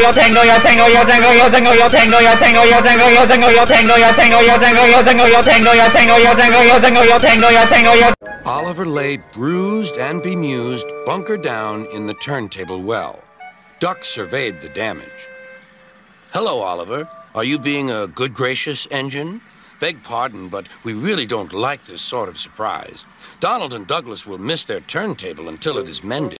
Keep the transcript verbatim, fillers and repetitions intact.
yo tengo, yo tengo, yo tengo, yo tengo, yo tengo, yo tengo, yo tengo, yo tengo, yo tengo, yo tengo, yo tengo, yo tengo, yo tengo, yo tengo, yo tengo, yo tengo, yo tengo, yo tengo, yo. Oliver lay bruised and bemused, bunker down in the turntable well. Duck surveyed the damage. Hello, Oliver. Are you being a good gracious engine? Beg pardon, but we really don't like this sort of surprise. Donald and Douglas will miss their turntable until it is mended.